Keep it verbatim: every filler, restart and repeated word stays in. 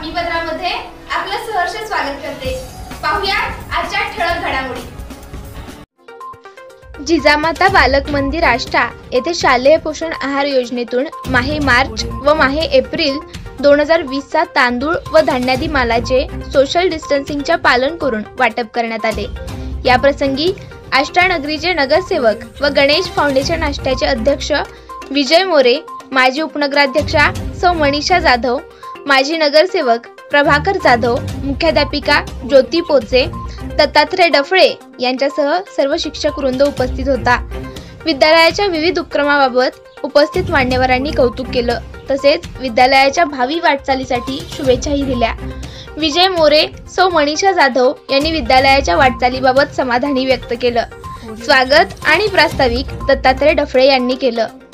बातमीपत्रामध्ये आपलं सहर्ष स्वागत करते। पाहूया आजच्या ठळक घडामोडी। जिजामाता बालक मंदिर आष्टा येथे शालेय पोषण आहार योजनेतून माहे मार्च व माहे एप्रिल दोन हजार वीस चा तांदूळ व धान्यादी मालाचे सोशल डिस्टन्सिंगचे पालन करून वाटप करण्यात आले। या प्रसंगी आष्टा नगरीचे नगरसेवक व गणेश फाउंडेशन आष्ट्याचे अध्यक्ष विजय मोरे, माजी उपनगराध्यक्षा सौ मनीषा जाधव, माजी नगरसेवक प्रभाकर जाधव, मुख्याध्यापिका ज्योती पोचे, दत्तात्रय डफळे यांच्यासह सर्व शिक्षक वृंद उपस्थित होता। विद्यालयाच्या विविध उपक्रमाबाबत उपस्थित मान्यवरांनी कौतुक केलं, तसेच विद्यालयाच्या भावी वाटचालीसाठी शुभेच्छाही दिल्या। विजय मोरे, सौ मनीषा जाधव यांनी विद्यालयाच्या वाटचालीबाबत समाधानी व्यक्त केलं। स्वागत आणि प्रास्ताविक दत्तात्रय डफळे यांनी केलं।